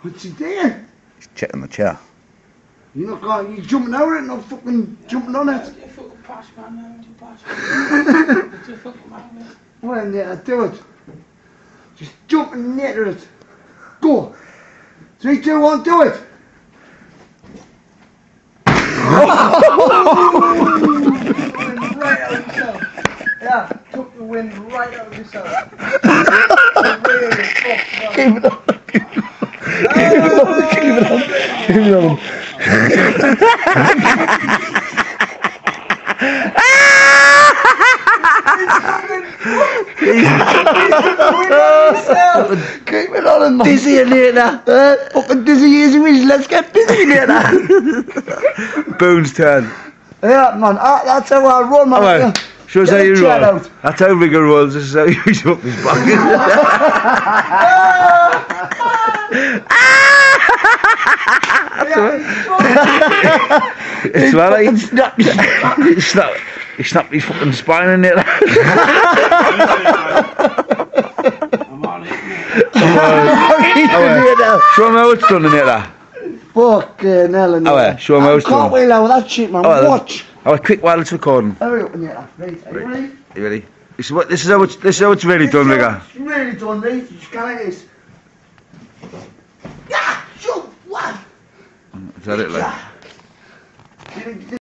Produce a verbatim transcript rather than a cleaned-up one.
What's he doing? He's checking the chair. You're not going, you're jumping over it, not fucking jumping on it. You fucking pass, man. You pass. You fucking man. Well, yeah, do it. Just jump and near it. Go. Three, two, one, do it. Right out of yourself. Yeah, took the wind right out of yourself. Really fucked, Keep it on. Keep it on. Keep it on. Keep it on him, man. Dizzy in here now. Uh, fucking dizzy as he is. Let's get busy in here now. Boone's turn. Yeah, man. Uh, that's how I run, man. Oh, well, shows how you roll. Out. That's how Rigger rolls. This is how you use up his bucket. It's well, he snapped his, he snapped, he snapped his fucking spine in there. I'm on it. Show him how it's done in there. Fucking hell, in Oh, there. yeah, show him how it's done. Can't wheel out with that shit, man. Oh, Watch. Oh, quick while it's recording. Hurry up in there. Right, are you ready? Are you ready? This is what. This is how it's. This is how it's really done, Rigger. It's really done, mate. You just go like this. Yeah, shoot, what? Is that it, like? Yeah.